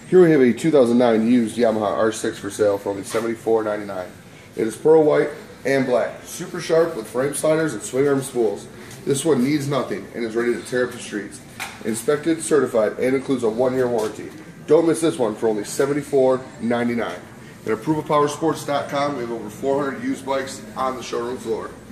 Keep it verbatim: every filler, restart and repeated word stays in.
Here we have a two thousand nine used Yamaha R six for sale for only seventy-four ninety-nine. It is pearl white and black, super sharp with frame sliders and swing arm spools. This one needs nothing and is ready to tear up the streets. Inspected, certified, and includes a one-year warranty. Don't miss this one for only seventy-four ninety-nine. At approval power sports dot com, we have over four hundred used bikes on the showroom floor.